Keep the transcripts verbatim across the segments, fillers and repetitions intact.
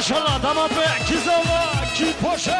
maşallah damat bey, Kizavla, ki poşa.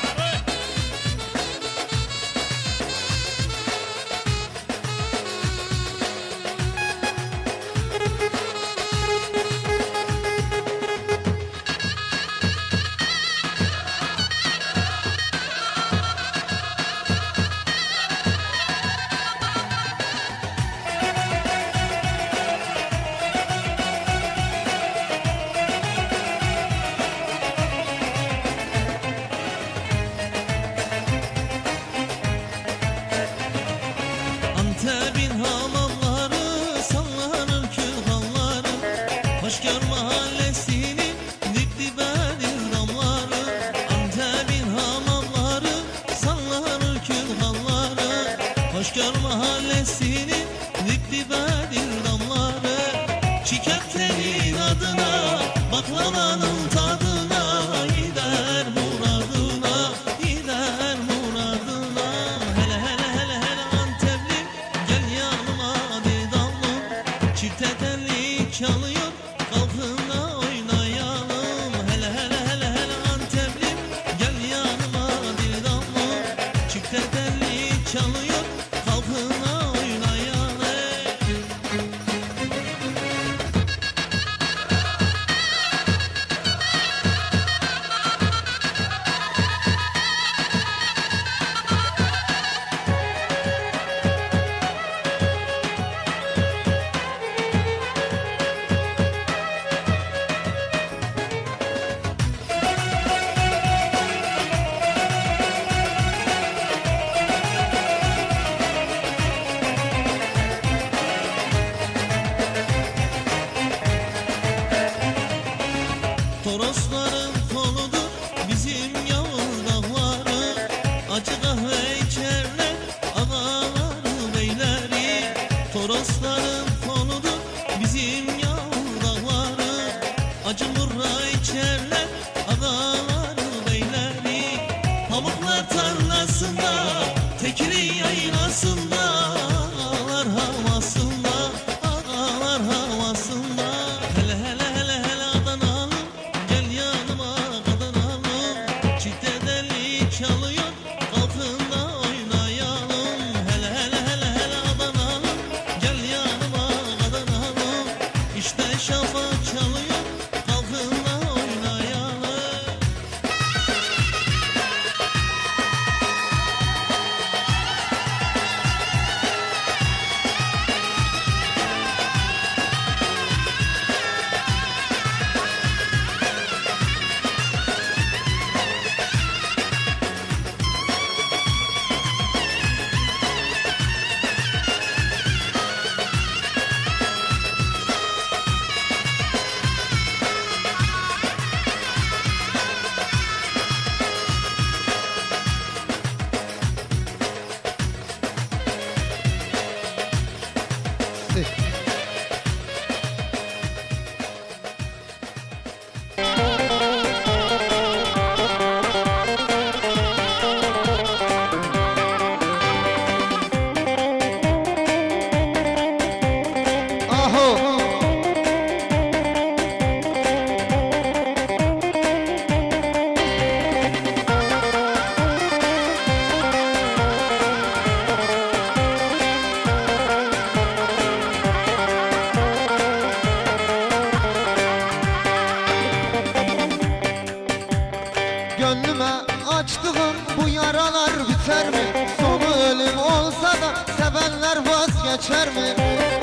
Geçer mi?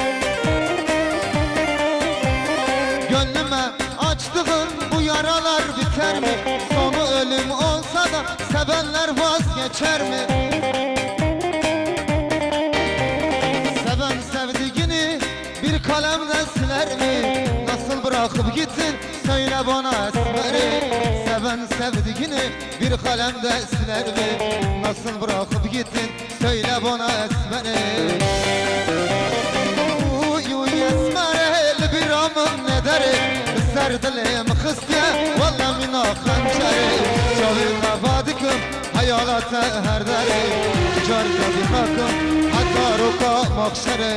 Gönlüme açtığın bu yaralar biter mi? Sonu ölüm olsa da sevenler vazgeçer mi? Seven sevdiğini bir kalemle siler mi? Nasıl bırakıp gittin söyle bana esmeri. Seven sevdiğini bir kalemde siler mi? Nasıl bırakıp gittin söyle bana esmeri. سر دلم خسته والله من خنجره جاوی مبادکم حیالات هر دره جار جاوی مکم حتی روکا مخشره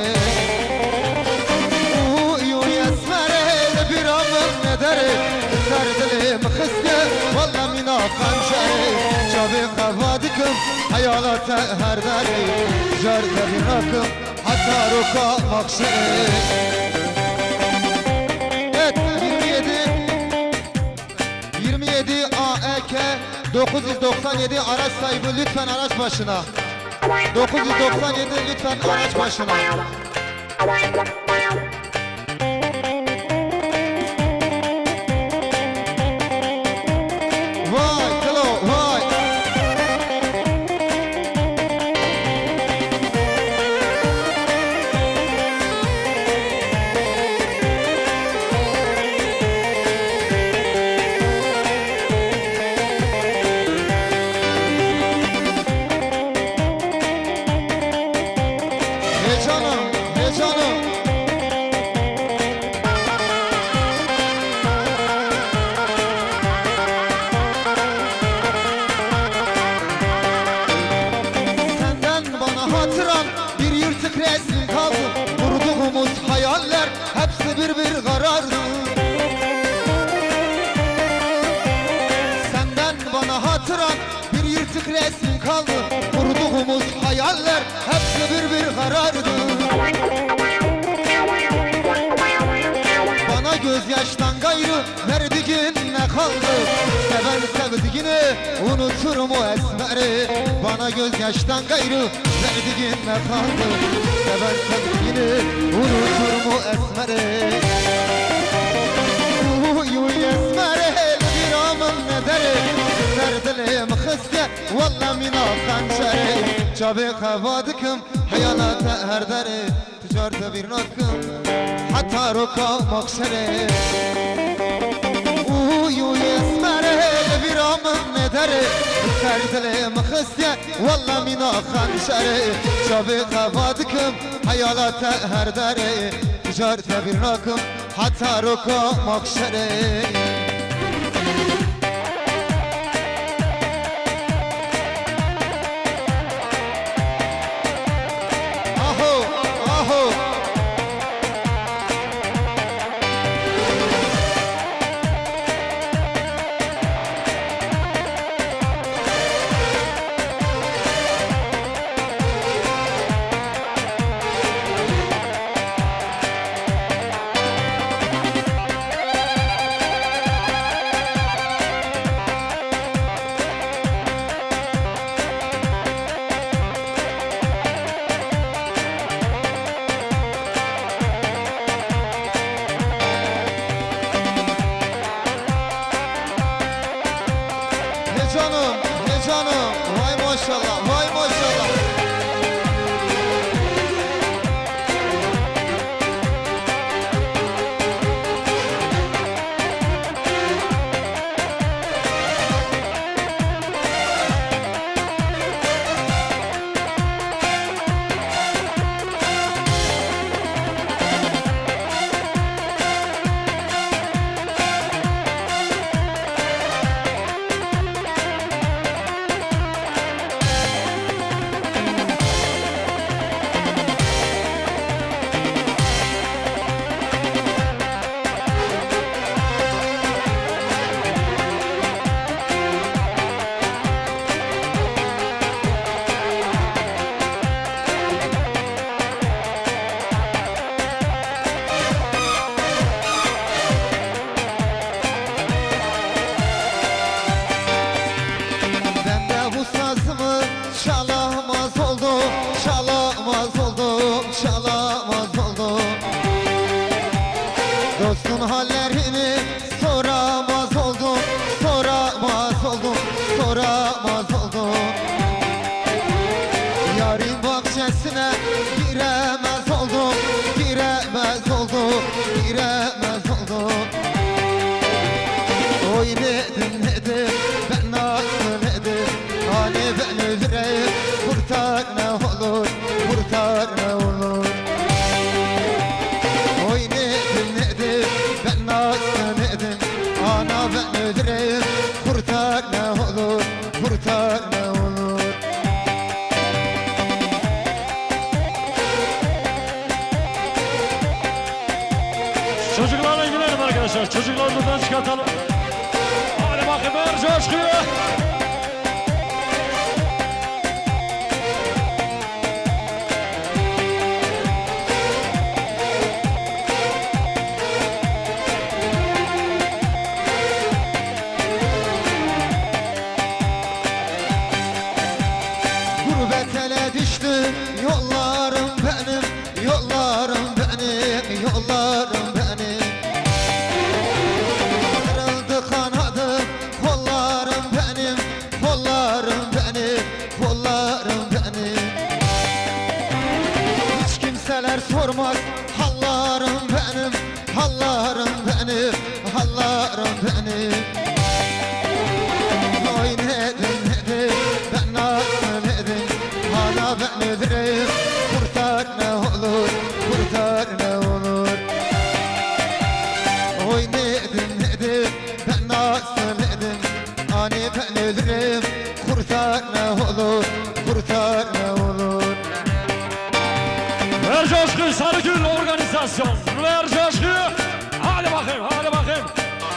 اوی اوی اسمره بیرامم نداره سر دلم خسته خنجری جابی قوادکم حیالات هر دری جرد بیراکم حتی روکا مقصری Evet yirmi yedi yirmi yedi A E K dokuz yüz doksan yedi araç sahibi lütfen araç başına dokuz yüz doksan yedi lütfen araç başına Vay hello vay Heyecanım heyecanım Senden bana hatıran bir yırtık resim kaldı Kurduğumuz hayaller hepsi bir bir karardı Senden bana hatıran bir yırtık resim kaldı Kurduğumuz hayaller hepsi bir bir karardı Bana gözyaştan gayrı verdiğin ne kaldı Seven sevdiğini unutur mu esmeri Bana gözyaştan gayrı verdiğin ne kaldı Seven sevdiğini unutur mu esmeri Uy uy esmeri bir amın nederi Serdilim xıstı valla mina kançeri Çabi kavadıkım hayalata her deri Ticarete bir nakım hatta roka makseri Uy uy esmeri bir amın nederi Serdilim xıstı valla mina kançeri Çabi kavadıkım hayalata her deri Ticarete bir nakım hatta roka makseri Canım, ne canım, vay maşallah, vay maşallah. Çalamaz oldum, çalamaz oldum, çalamaz oldum Dostun hallerini soramaz oldum, soramaz oldum, soramaz oldum Yarın bahçesine giremez oldum, giremez oldum, giremez oldum Oy nedim nedim, ben nasıl nedim Hani ben öldüreyim, kurtar ne olur, kurtar ne olur Oy nedim nedim, ben nasıl nedim Ana ben öldüreyim, kurtar ne olur, kurtar ne olur Çocuklarla ilgilenelim arkadaşlar. Çocukları buradan çıkartalım. Hadi bakayım ver coşkuyu. Gurbet ele düştü yollarım benim, yollarım benim, yollarım benim. Kırıldı kanadı kollarım benim, kollarım benim, kollarım benim. Hiç kimseler sormaz hallarım benim, hallarım benim, hallarım benim. Oy nedir nedir ben nasıl edim, hala ben öldüreyim. Kurtar ne olur, kurtar ne olur. Oy nedir nedir ben nasıl edim, hani ben öldüreyim. Kurtar ne olur, kurtar ne olur. Ver coşkuyu Sarıgül organizasyon. Ver coşkuyu. Hadi bakayım, hadi bakayım.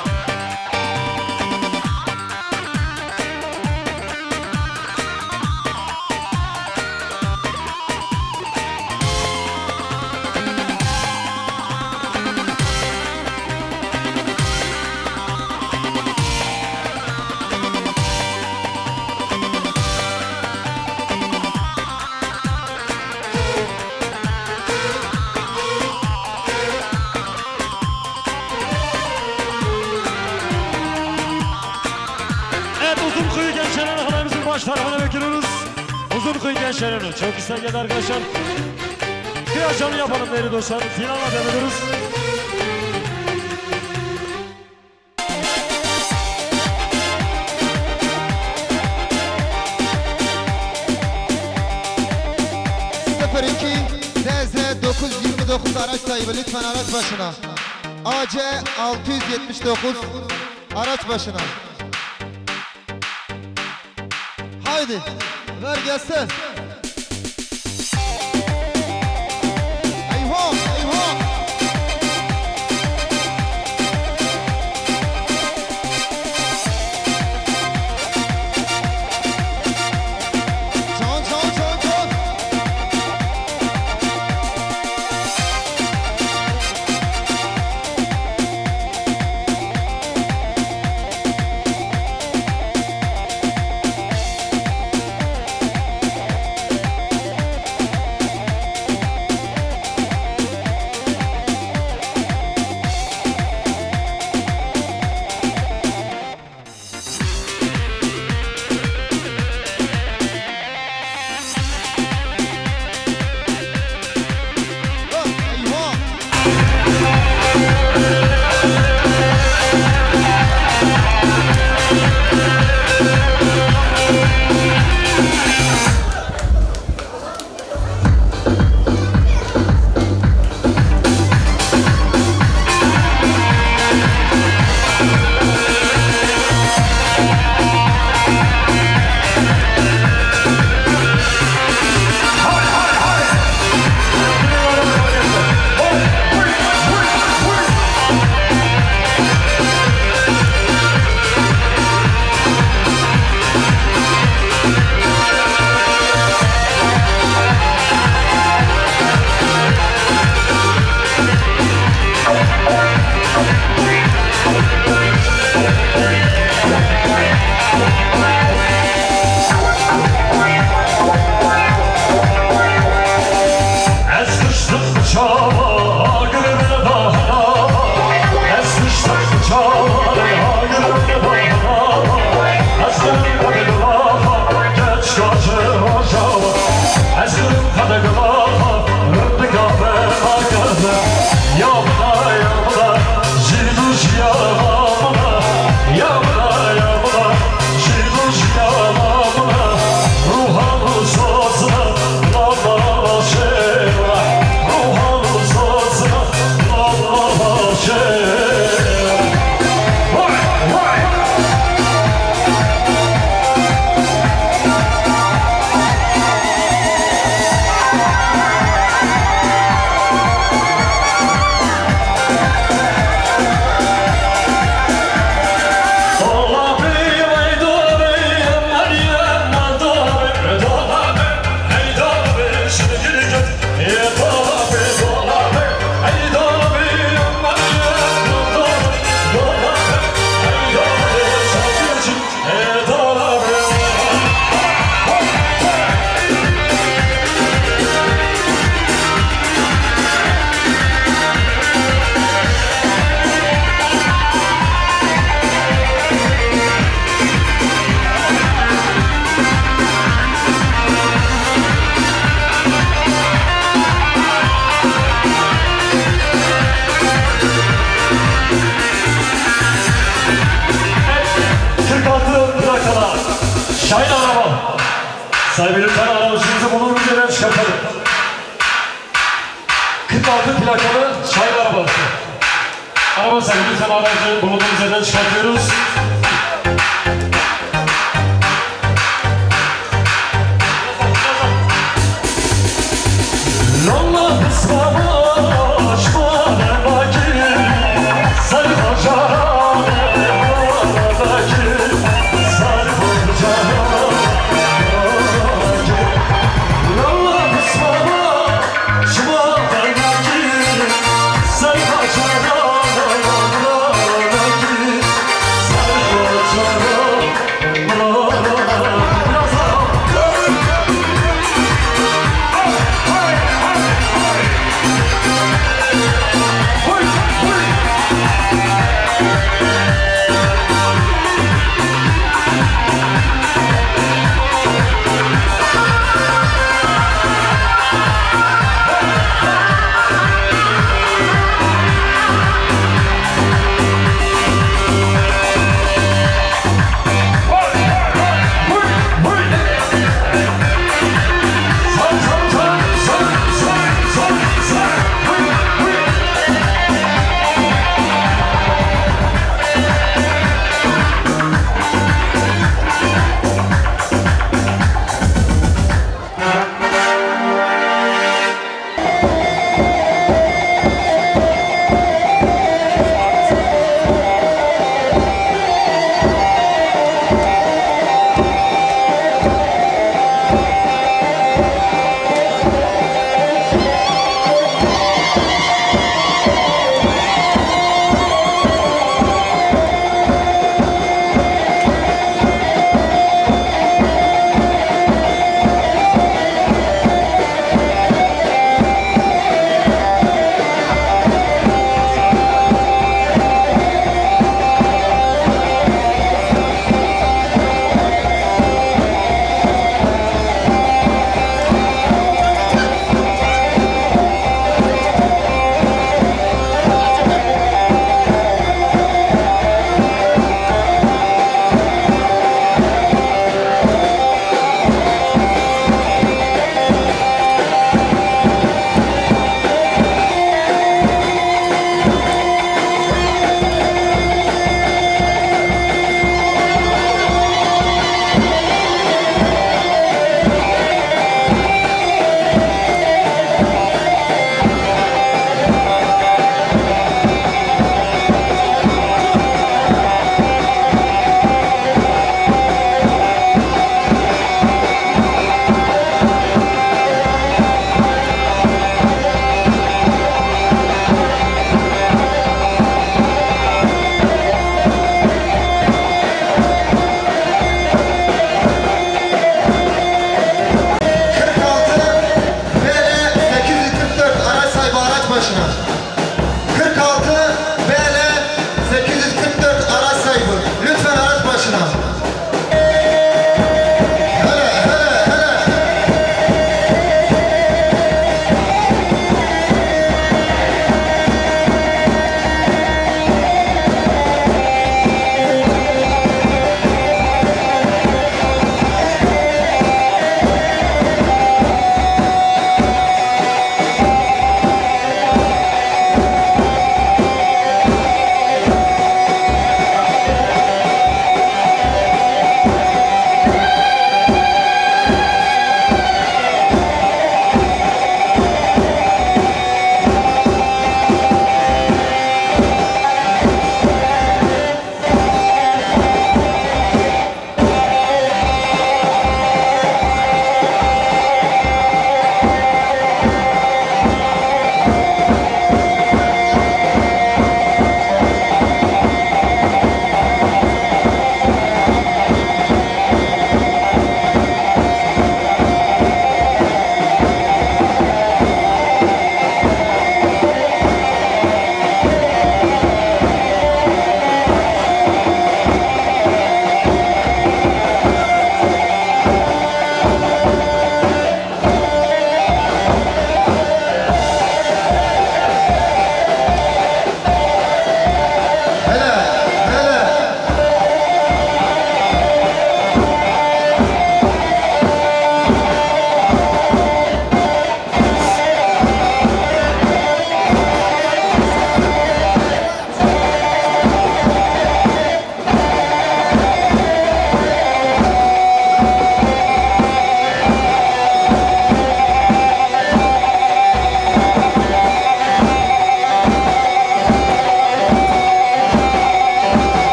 Evet, Uzunkuyu Gençlerini halamızın baş tarafına bekliyoruz. Uzunkuyu Gençlerini çok istekli arkadaşlar. Biraz canlı yapalım değerli dostlar. Final'a devam ediyoruz. sıfır iki Z Z dokuz yirmi dokuz araç sahibi lütfen araç başına. A C altı yüz yetmiş dokuz araç başına. Haydi ver gelsin. Eyvah eyvah. Can can can can. Ama sen lütfen aracı bulunduğumuz yerden çıkartıyoruz. Yolla kısmama aşma ne vakit Sarı hocana ne vakit Sarı hocana ne vakit Yolla kısmama aşma ne vakit Sarı hocana ne vakit Sarı hocana ne vakit Biraz daha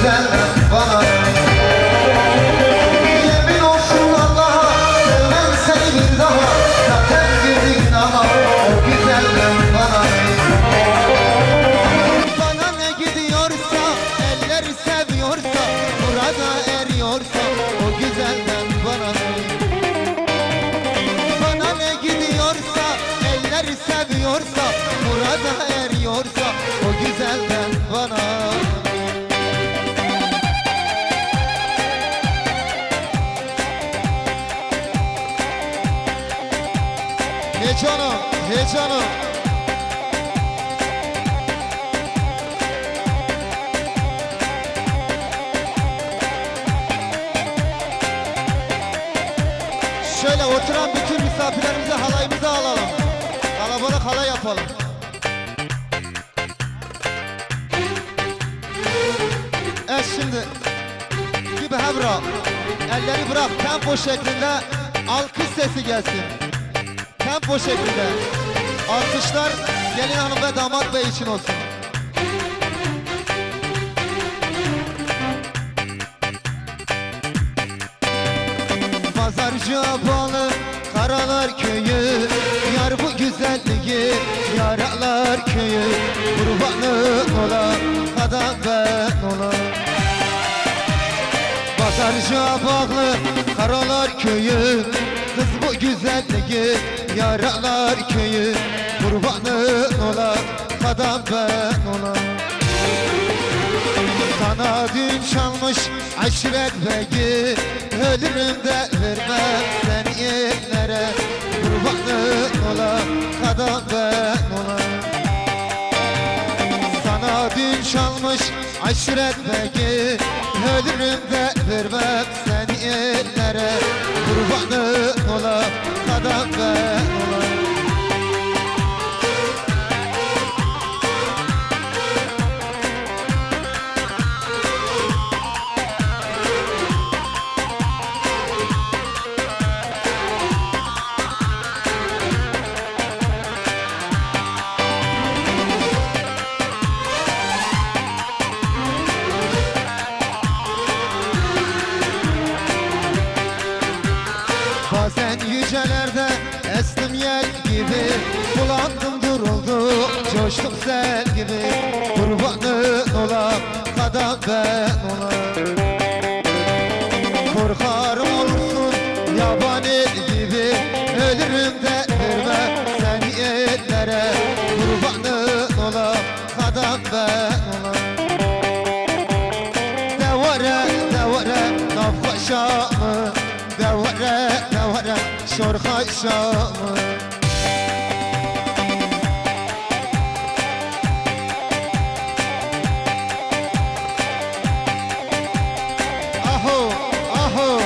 güzelden bana. Yemin olsun Allah'a sevmem seni bir daha. Zaten girdin ama o güzelden bana. Bana ne gidiyorsa, eller seviyorsa, burada eriyorsa o güzelden bana. Bana ne gidiyorsa, eller seviyorsa, burada eriyorsa o güzelden bana. He canım, he canım. Şöyle oturan bütün misafirlerimize halayımızı alalım. Kalabalık halay yapalım. Evet şimdi gibi hebra. Elleri bırak, tempo şeklinde alkış sesi gelsin. Tempo şeklinde. Alkışlar gelin hanım ve damat bey için olsun. Pazarcı bağlı Karalar köyü, yar bu güzelliği yaralar köyü. Kurbanın ola adam ben ola. Pazarcı bağlı Karalar köyü, kız bu güzelliği yaralar köyü. Kurbanın ola adam ben ola. Sana dün çalmış aşiret beyi, ölürüm de vermem seni ellere. Kurbanın ola kadam ben ola. Sana dün çalmış aşiret beyi, ölürüm de vermem seni ellere. Kurbanın ola kadam ben ola. Bazen yücelerde estim yel gibi, bulandım duruldum coştum sel gibi. Kurbanın ola kadam ben ola. Korkarım olursun yabani gibi, ölürüm de vermem seni ellere. Kurbanın ola kadam ben ola. Devare devare nafka şamı, devare devare şorka şamı. Aho aho.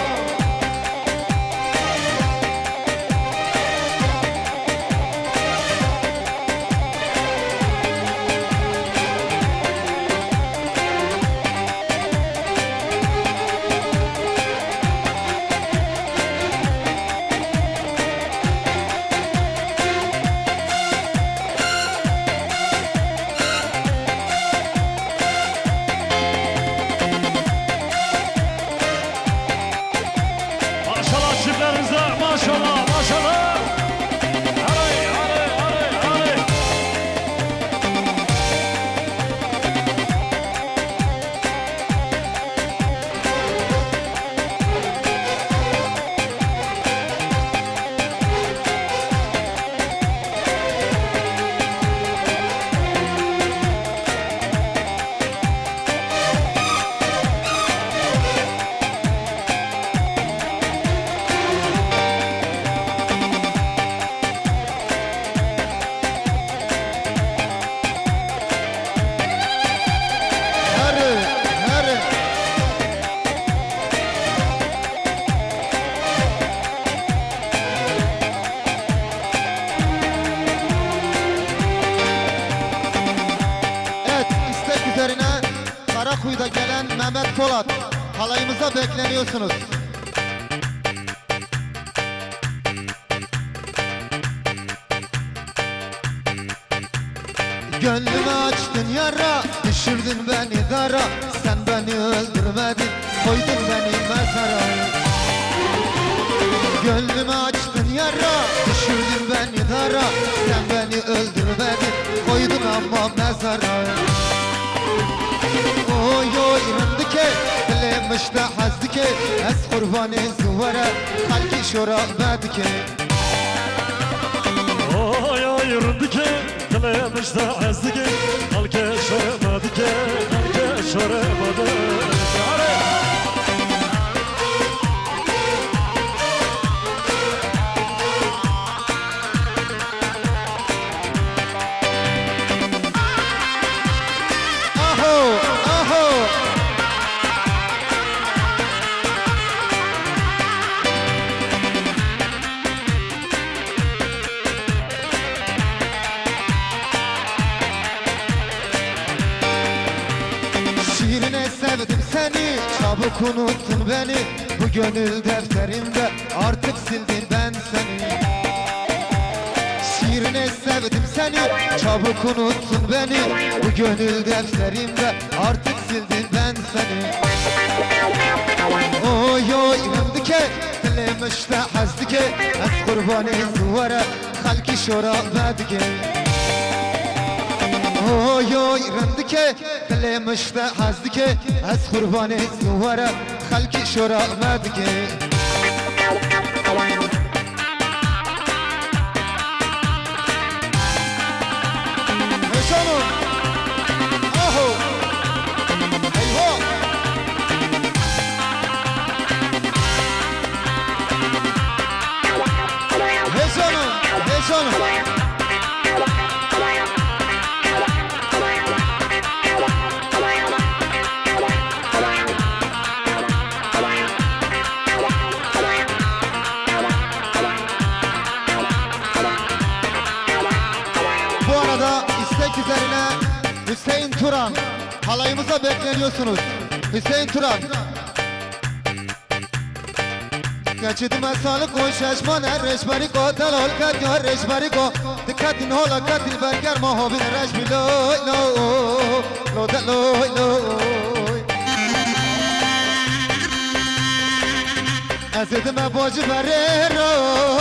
Maşallah çiftlerinize maşallah maşallah. Hadi hadi hadi hadi. Hadi hadi. Evet, istek üzerine Karakuyu'da gelen Mehmet Polat, halayımıza bekleniyorsunuz. Gönlümü açtın yara, düşürdün beni dara. Sen beni öldürmedin, koydun beni mezara. Gönlümü açtın yara, düşürdün beni dara. Sen beni öldürmedin, koydun ama mezara. Oy oy rındike, dilim işte hazdike. Ez kurbanı zuvara, halki şora bedike. Oy oy rındike, dilim işte hazdike. Halki şora bedike, halki şora bedike. Şiirine sevdim seni, çabuk unuttun beni. Bu gönül defterimde artık sildim ben seni. Şiirine sevdim seni, çabuk unuttun beni. Bu gönül defterimde artık sildim ben seni. Oy oy rındike, dilim işte hazdike. Ez kurbanı zuvara, halki şora bedike. Oy oy rındike, dilim işte hazdike. Ez kurbanı zuvara, halki şora bedike. Heşanım, aho, eyvah. Heşanım, heşanım. Bu arada istek üzerine Hüseyin Turan, halayımıza bekleniyorsunuz. Hüseyin Turan. Geçidime sağlık o şaşman er reşberiko telol kat yar reşberiko. Dikkatin hola katil berger mahovin reşbi loy loy lo de loy loy. Ezidime bocu verero.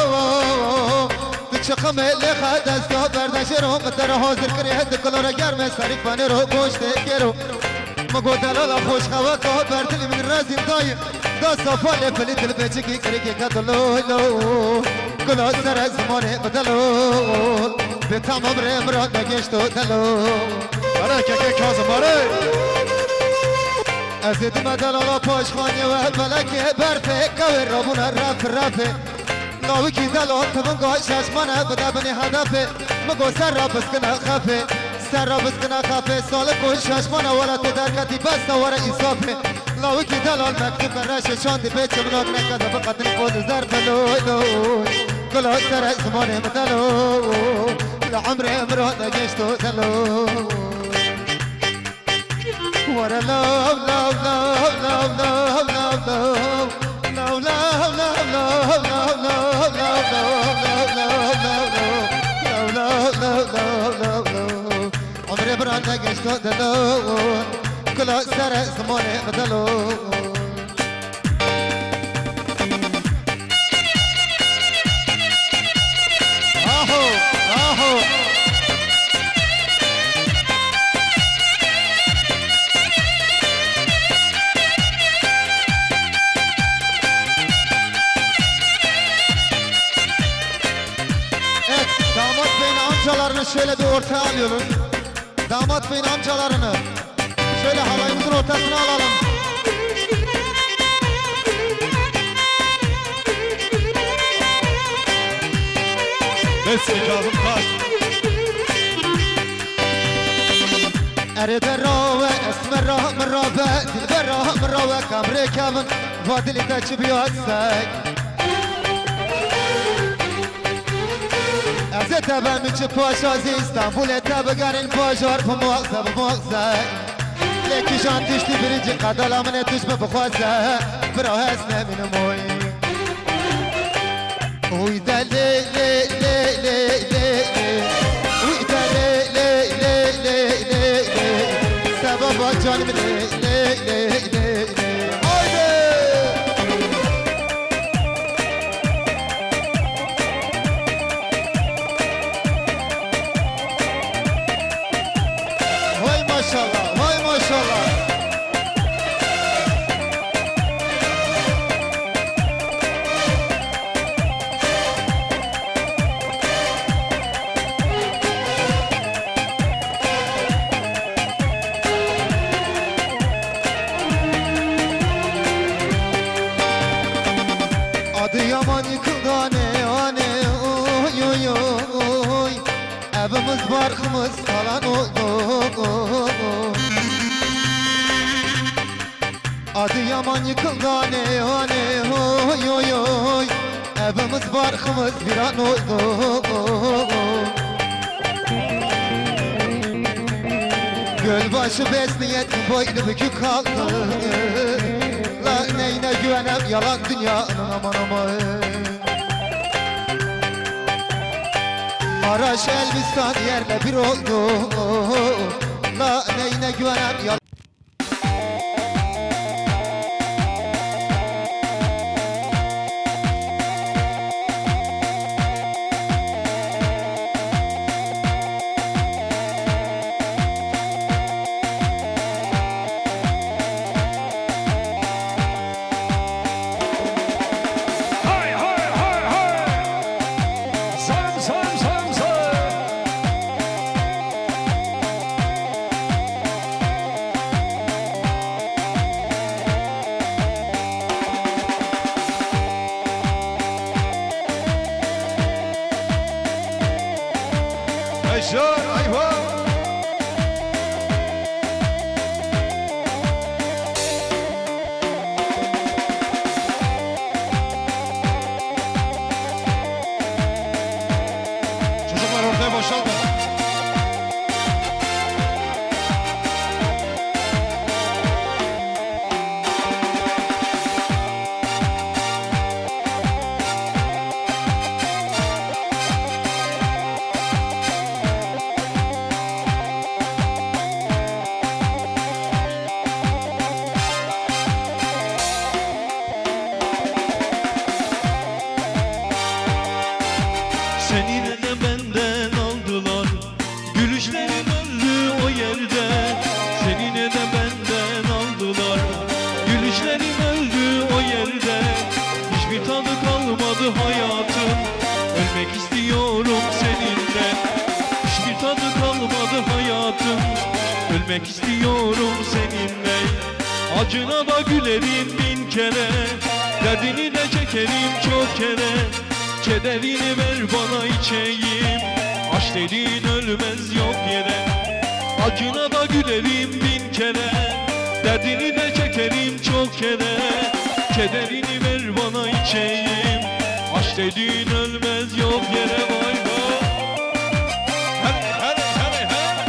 Çıkım elle khadasta berdashero qadar hazır kre diklara germe sarik banero boşte gero. Mago dalala hoş hava ka berdil min razim dayı. Da safale peli dil beçki krike kadlo lo. Kula sara zamane badalo. Be tamam re murad geçto dalo. Ara keke kazım ara. Ezidime dalala poşkhane ve felake berfe kaver rabuna raf rafe. ناوی کی دلال تمن گاش چشمانه بده بنی هدفه مگو سر را بسکنه خفه سر را بسکنه خفه سال کش چشمانه ولا تو درکتی بس نواره ایصافه ناوی کی دلال مکتوب رش چاندی به چمناک نکده بقدر خود ظرف لوی لوی گلا سر زمانه مدلو لعمر امراه نگشتو دلو ورا لو لو لو لو لو لو لو لو عمري برانا قشتو دلون كل سر زماني بدلون آهو آهو amcalarını şöyle bir ortaya alıyoruz. Damat beyin amcalarını şöyle halayımızın ortasına alalım. Besli Kazım Taş. Eride rave, esmer rah mırave, dilber rah mırave, kamre kavun, vadili taçı biyatsek. Ezet ben müçü paşazı İstanbul'e tabigarın paşar bu muakza bu muakza. Leki can düştü birinci kadalamın düşme bu khwaza. Bira hasne minim oy. Uyda le le le le le le. Uyda le le le baba canım ley ley ley ley ley. Haydi. Vay maşallah, vay maşallah. Adıyaman yıkıldı ane ane oy oy oy. Evimiz barkımız falan oldu. Adıyaman yıkıldı ane ane oy oy oy. Evimiz barkımız bir an oldu. Gölbaşı besniyet boynu bükük kaldı. La neyine güvenem yalan dünyanın aman aman. Maraş Elbistan yerle bir oldu. La neyine güvenem yalan. Yaşar hayvan. Çocuklar ortaya boşaltın. Seni de benden aldılar, gülüşlerim öldü o yerde. Seni de benden aldılar, gülüşlerim öldü o yerde. Hiçbir tadı kalmadı hayatım, ölmek istiyorum seninle. Hiçbir tadı kalmadı hayatım, ölmek istiyorum seninle. Acına da gülerim bin kere, derdini de çekerim çok kere. Kederini ver bana içeyim, aşk dediğin ölmez yok yere. Acına da gülerim bin kere, derdini de çekerim çok kere. Kederini ver bana içeyim, aşk dediğin ölmez yok yere. Vay vay. Hadi hadi hadi hadi.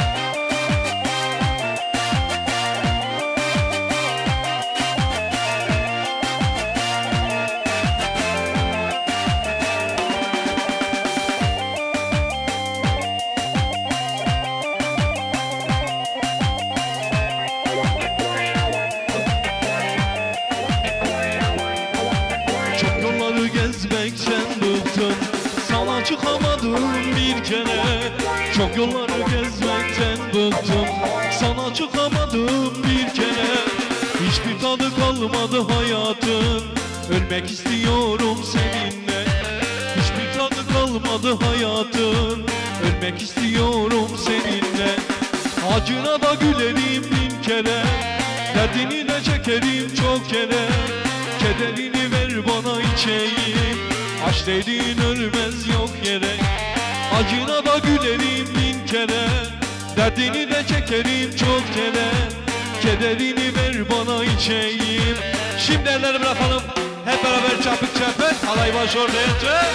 Çok yolları gezmekten bıktım, sana çıkamadım bir kere. Çok yolları gezmekten bıktım, sana çıkamadım bir kere. Hiçbir tadı kalmadı hayatın, ölmek istiyorum seninle. Hiçbir tadı kalmadı hayatın, ölmek istiyorum seninle. Acına da gülerim bin kere, derdini de çekerim çok kere. Kederini ver bana içeyim, aşk dediğin ölmez yok yere. Acına da gülerim bin kere, derdini de çekerim çok kere. Kederini ver bana içeyim. Şimdi elleri bırakalım, hep beraber çapık çapık. Halay baş ortaya çık.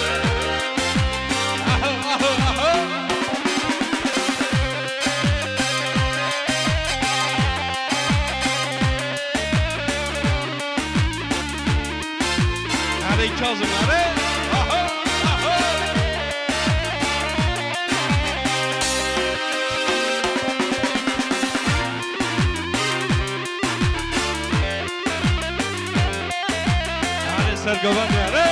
Hadi Kazımları. Ergovan yani.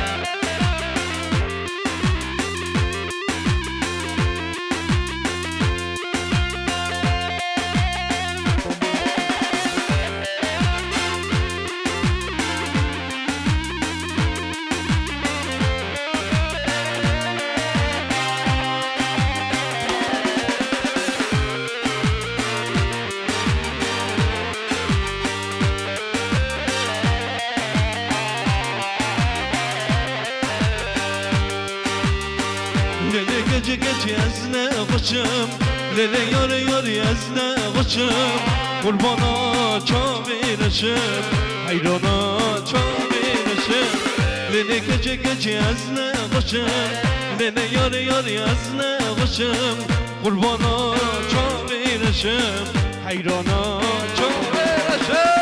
Gece gece ezne koçum Lele yar yar ezne koçum Kurbana çavirişim Hayrana çavirişim Lele gece gece ezne koçum Lele yar yar ezne koçum Kurbana çavirişim Hayrana çavirişim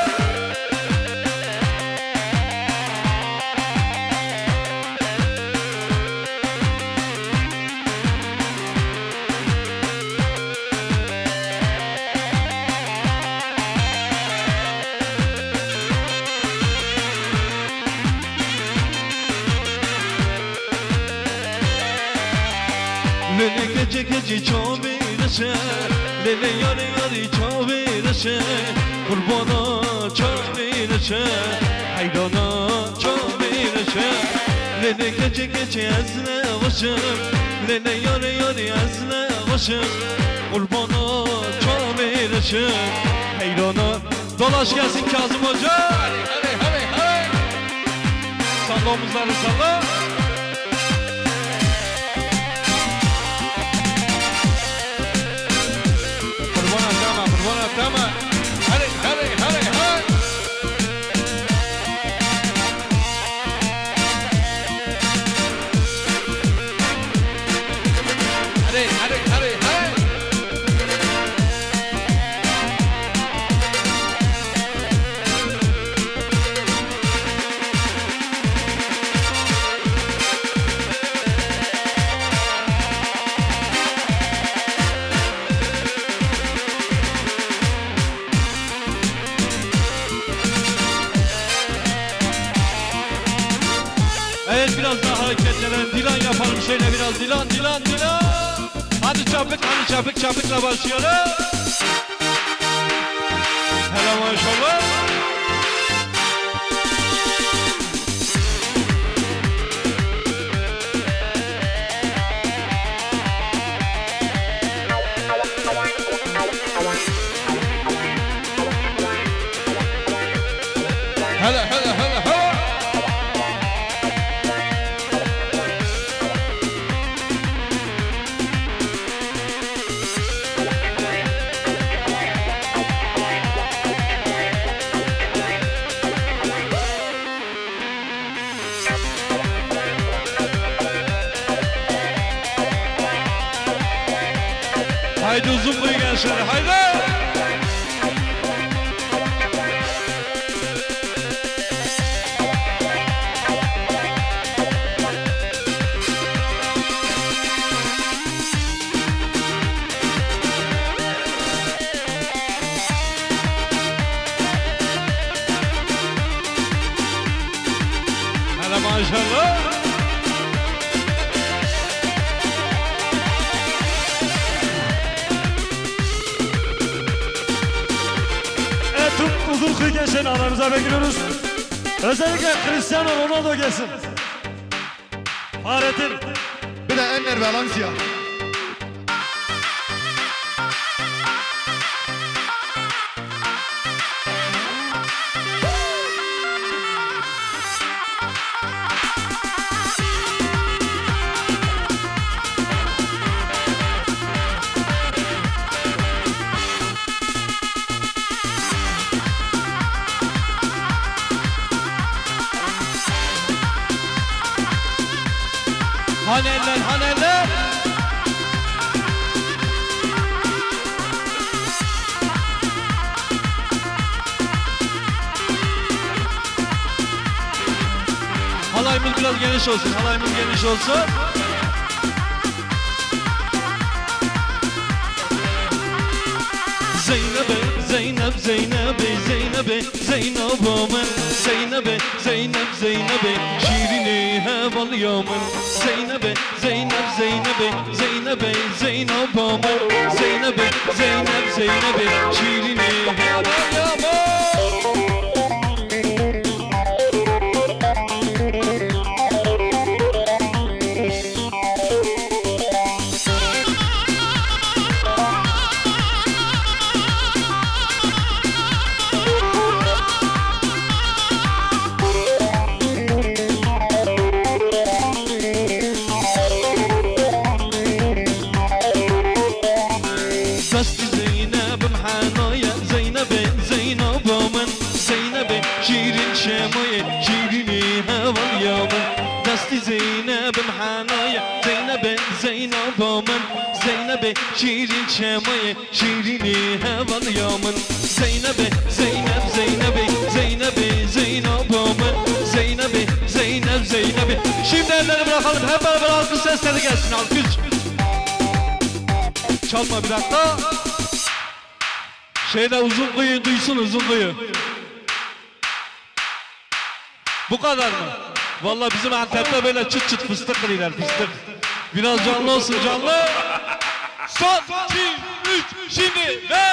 Lele gece gece çavirişe Lele yar yar çavirişe Kurbana çavirişe Hayrana çavirişe Lele gece gece ezne başım Lele yar yar ezne başım Kurbana çavirişe Hayrana Dolaş gelsin Kazım Hoca Hadi hadi hadi hadi Salla omuzları salla Tamam. Hadi hadi hadi hadi. Hadi hadi hadi hadi. Evet biraz daha hareketlenelim. Dilan yapalım şöyle biraz. Dilan, Dilan, Dilan. Hadi çapık, hadi çapık, çapıkla başlayalım. Hele maşallah. Hele hele hele hele. Haydi uzun boyu gençler, haydi! Hele maşallah! Uzun kıyı gençlerini aramıza bekliyoruz. Özellikle Cristiano Ronaldo gelsin. Fahrettin. Bir de Enner Valencia. Haneller, haneller. Halayımız biraz geniş olsun, halayımız geniş olsun. Zeynep'e, Zeynep, Zeynep'e, Zeynep'e, Zeynep'e, Zeynep'e, Zeynep Zeynep'e şiirini heval yaman Zeynep'e Zeynep Zeynep'e Zeynep'e Zeynep aman Zeynep'e Zeynep Zeynep'e şiirini heval yaman Zeynep'e şirin şemaya şirini heval yaman Zeynep'e Zeynep Zeynep'e Zeynep'e Zeynep aman Zeynep'e Zeynep Zeynep'e Şimdi elleri bırakalım hep beraber alkış sesleri gelsin alkış Çalma bir dakika Şeyde uzun kuyu duysun uzun kuyu Bu kadar mı? Vallahi bizim Antep'te böyle çıt çıt fıstık kırıyorlar fıstık Biraz canlı olsun canlı Son, iki, üç, şimdi ve...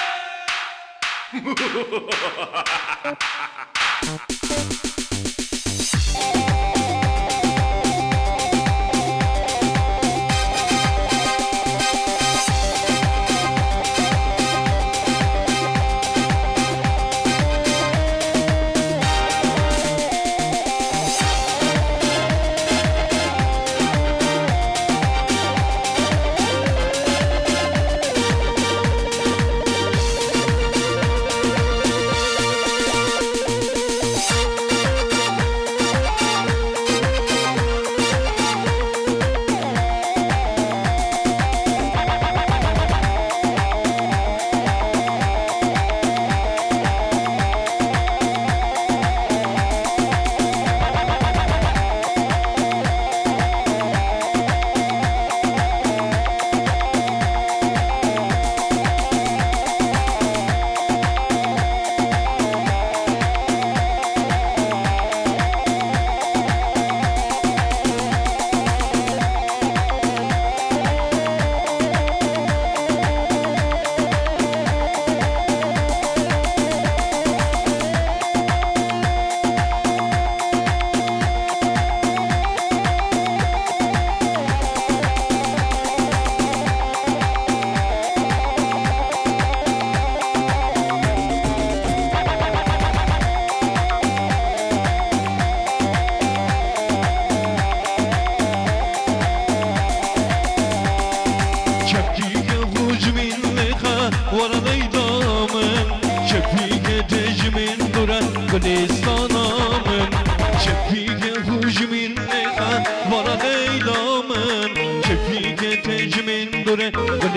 Gülistanımın Şefike hücmin leha Vara leylamın Şefike tecmin dure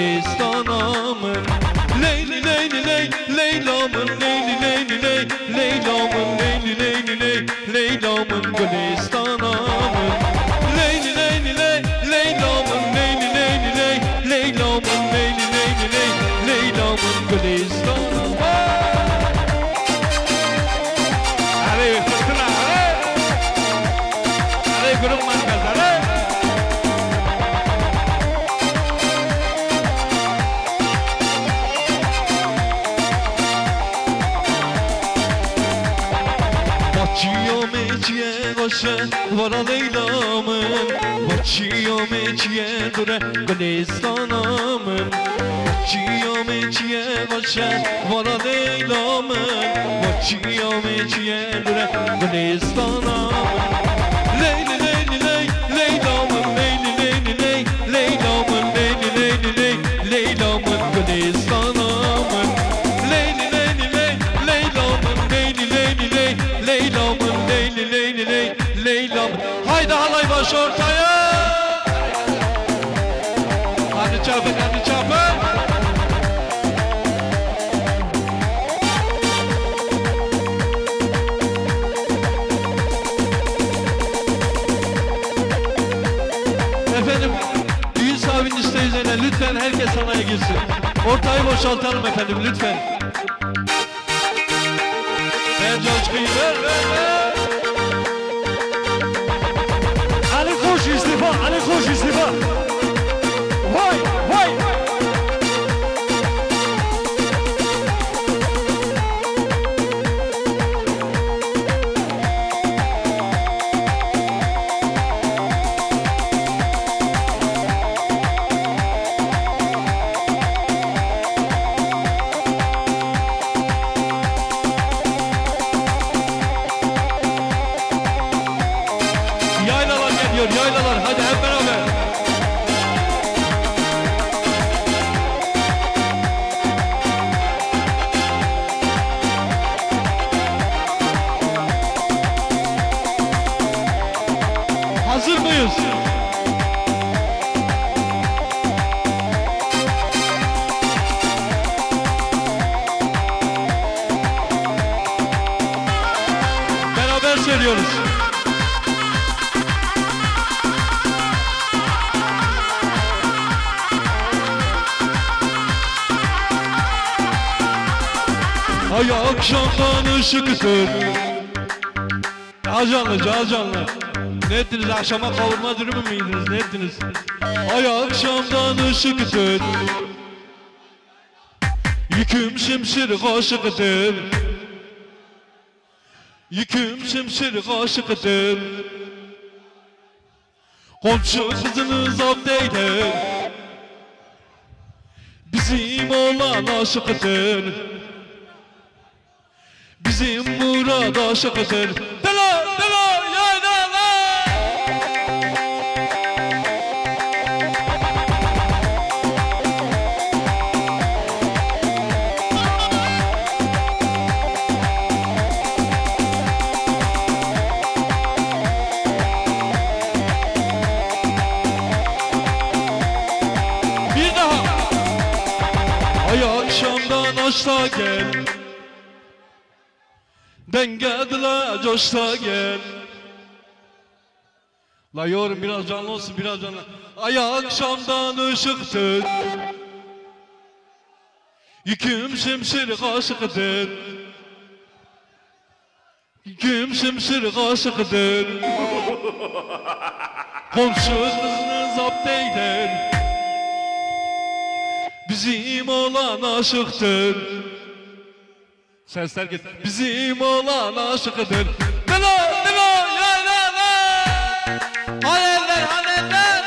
Gülistanımın Leyli leyli ley Leylamın Leyli leyli ley Leylamın Leyli leyli ley Leylamın Gülistanımın Leyli leyli ley Leylamın Leyli leyli ley Leylamın Leyli leyli ley Leylamın Gülistanımın Grup markazları Bakıyor meciye koşa Vara leylamın Bakıyor meciye dure Gülistanımın Bakıyor meciye koşa Vara leylamın Bakıyor meciye dure Gülistanımın Leyli leyli ley Leylamın Leyli leyli ley Leylamın Leyli leyli ley Leylamın Gülistanımın Leyli leyli ley Leylamın Leyli leyli ley Leylamın Leyli leyli ley Leylamın Haydi halay baş ortaya Hadi çapın hadi çapın Efendim, düğün sahibinin isteği üzerine lütfen herkes halaya girsin. Ortayı boşaltalım efendim, lütfen. Ver coşkuyu, ver, ver, ver. ediyoruz. Ay akşamdan ışık tut. Daha canlı, daha canlı. Ne ettiniz? Akşama kavurma dürümü mü yediniz? Ne ettiniz? Ay akşamdan ışık tut. Yüküm şimşir kaşıktır. Yüküm şimşir kaşıktır. Komşu kızını zapt eyler. Bizim olan aşıktır. Bizim murad aşıktır. Dela dela ya dela. Bir daha. Ay akşamdan aşağı gel. Dengedile coşta gel. La yorum biraz canlı olsun, biraz canlı. Ay akşamdan ışık tut. Yüküm şimşir kaşıktır. Yüküm şimşir kaşıktır. Komşu kızını zapt eyler. Bizim olan aşıktır. Sesler git. Bizim olan aşıktır. Dela dela ya la la. Hayaller hayaller.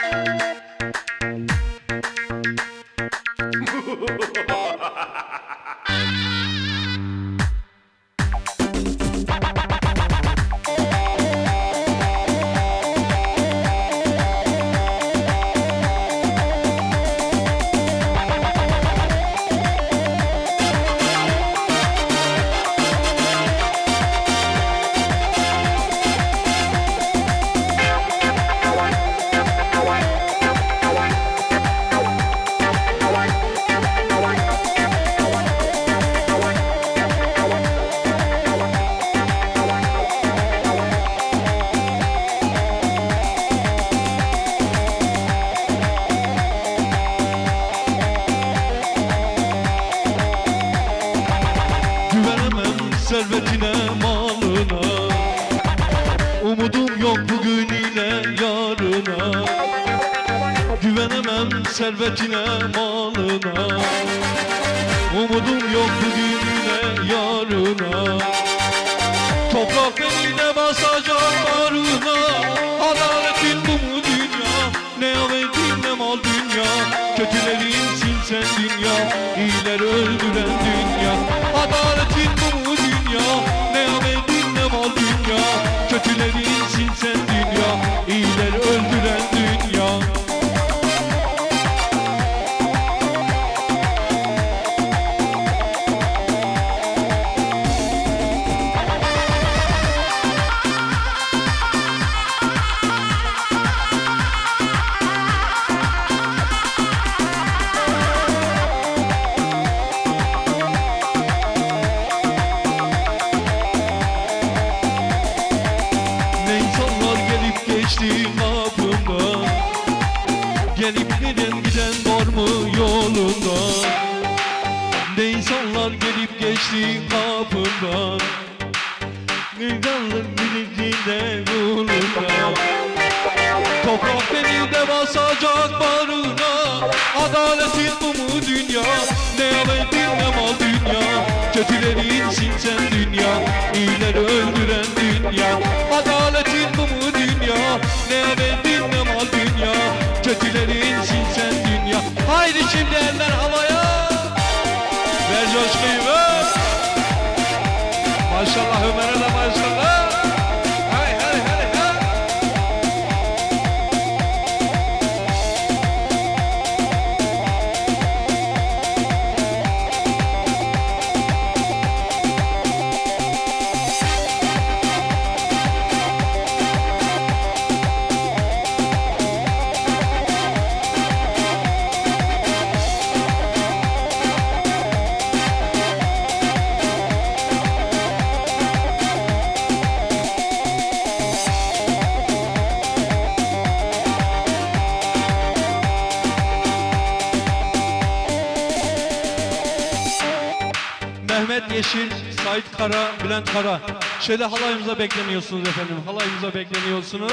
Servetine, malına. Umudum yok bugün ile yarına. Güvenemem servetine, malına. Umudum yok bugün ile yarına. Toprak beni de basacak barına. Adaletin bu mu dünya? Ne avetin ne mal dünya. Kötülerin silsen dünya, iyileri öldüren dünya. Adaletin bu mu dünya? Ne avetin ne mal dünya. Kötülerin silsen dünya, iyileri öldüren dünya. Geçti kapımdan. Gelip giden giden var mı yolunda? Ne insanlar gelip geçti kapımdan. Ne insanlar gelip giden yolunda. Toprak beni de basacak barına. Adaletin bu mu dünya? Ne avetin ne mal dünya. Kötülerin silsen dünya, iyileri öldüren dünya. Adaletin bu mu dünya? Ne avetin ne mal dünya. Kötülerin silsen dünya. Haydi şimdi eller havaya. Ver coşkuyu ver. Maşallah Ömer'e de maşallah. Hay hay hay hay. Mehmet Yeşil, Sait Kara, Bülent Kara. Şöyle halayımıza bekleniyorsunuz efendim. Halayımıza bekleniyorsunuz.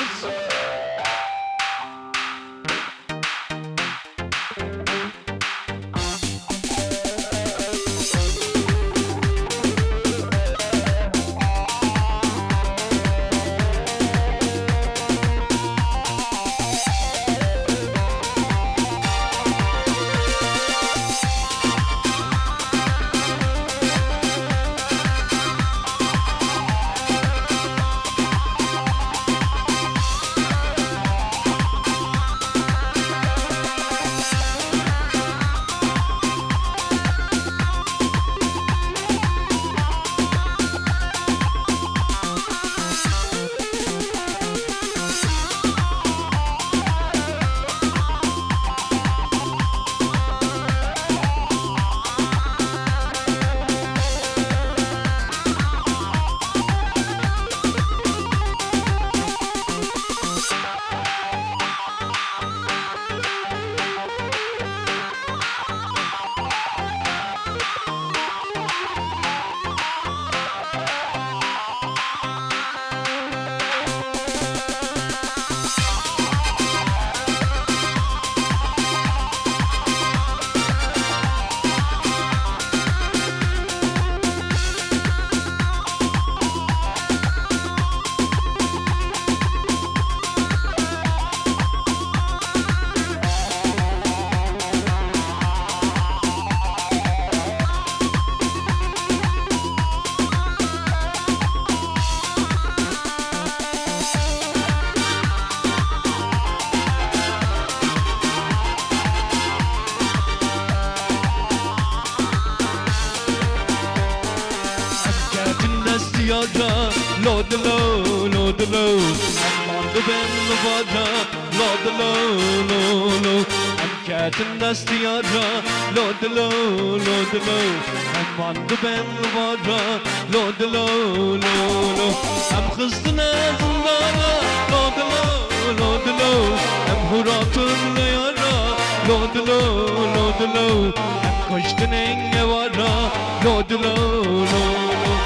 Yara, Lord the low, Lord the low, I'm on the bend of water, Lord the low, low, low, I'm catching dusty yara, Lord the low, Lord the low, I'm on the bend of water, Lord the low, low, low, I'm kızın ağzında, Lord the low, Lord the low, I'm huratın yara, Lord the low, Lord the low, I'm koştun enge vara, Lord the low, low, low.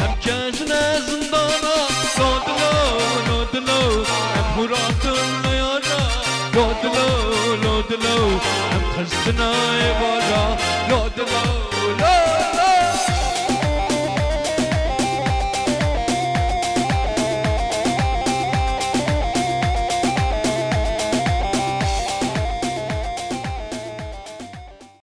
Kendine zindana, Lord the low, Lord the low, hem huratın yara, Lord the low, Lord the low, hem kızına evara,